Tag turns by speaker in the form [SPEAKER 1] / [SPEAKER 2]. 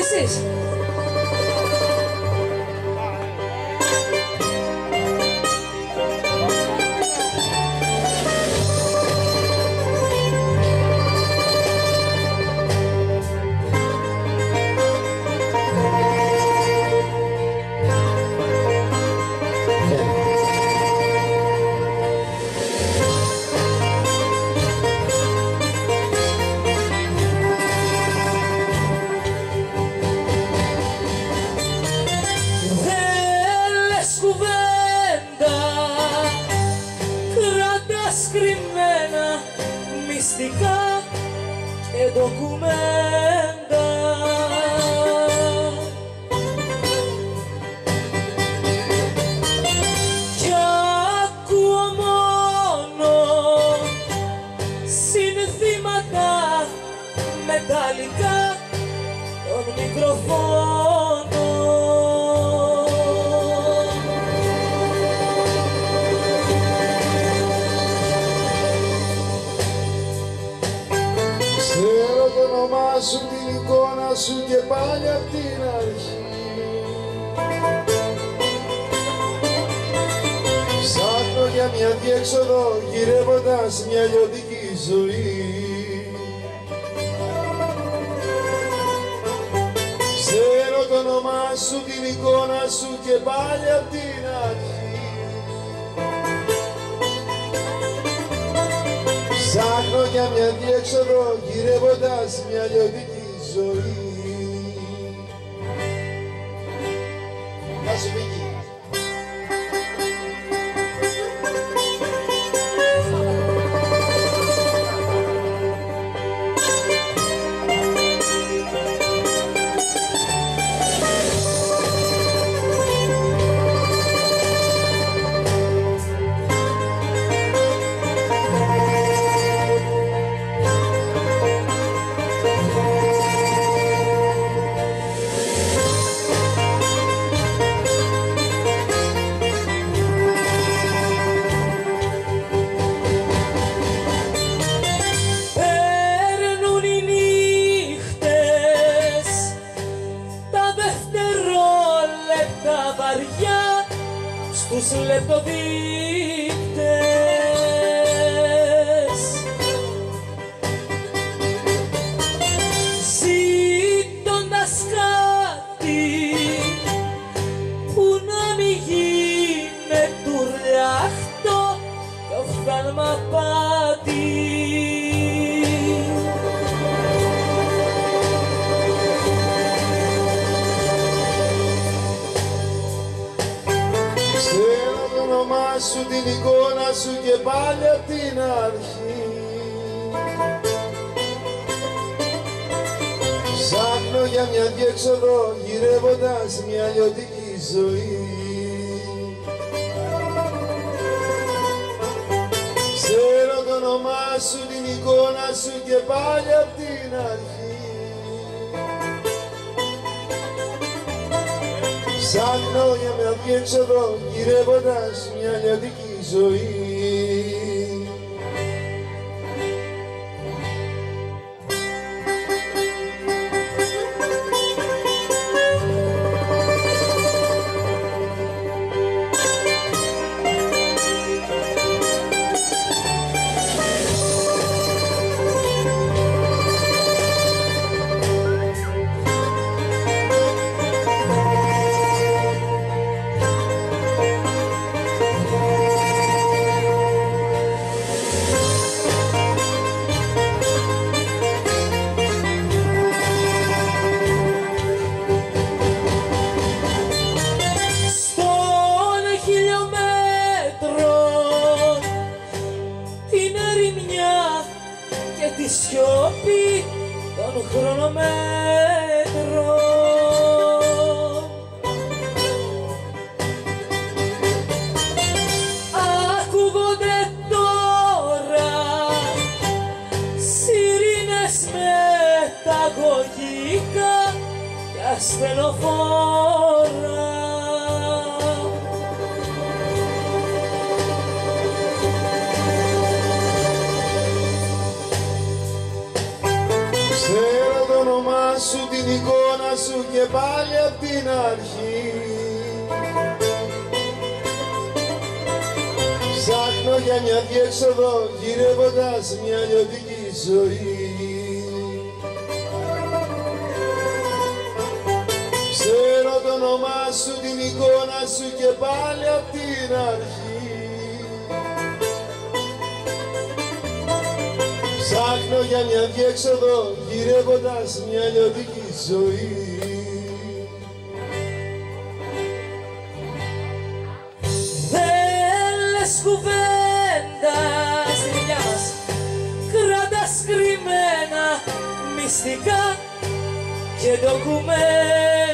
[SPEAKER 1] εσείς. Κρυμμένα μυστικά και ντοκουμέντα. Κι ακούω μόνο συνθήματα μεταλλικά των μικροφώνων.
[SPEAKER 2] Ξέρω το όνομά σου, την εικόνα σου και πάλι απ' την αρχή. Ψάχνω για μια διέξοδο γυρεύοντας μια λιωτική ζωή. Ξέρω το όνομά σου, την εικόνα σου και πάλι απ' την αρχή. Ψάχνω για μια διέξοδο γυρεύοντας μια λιωτική ζωή. Να σου πει.
[SPEAKER 1] Στους λεπτοδείκτες ζήτοντας κάτι που να μη γίνει τουρλιάχτο και οφθάλμα πάτη.
[SPEAKER 2] Ξέρω το όνομά σου, την εικόνα σου και πάλι απ' την αρχή. Ψάχνω για μια διέξοδο γυρεύοντας μια λιωτική ζωή. Ξέρω το όνομά σου, την εικόνα σου και πάλι απ' την αρχή. Ψάχνω για μια διέξοδο γυρεύοντας μια λιωτική ζωή.
[SPEAKER 1] Τη σιώπη των χρονομέτρων ακούγονται τώρα σιρήνες μεταγωγικά και ασθενοφόρα.
[SPEAKER 2] Ξέρω το όνομά σου, την εικόνα σου και πάλι απ' την αρχή. Ψάχνω για μια διέξοδο γυρεύοντας μια λιωτική ζωή. Ξέρω το όνομά σου, την εικόνα σου και πάλι απ' την αρχή. Ψάχνω για μια διέξοδο γυρεύοντας μια λιωτική ζωή.
[SPEAKER 1] Δεν λες κουβέντα στη δουλειά μας, κρατάς κρυμμένα μυστικά και ντοκουμέντα.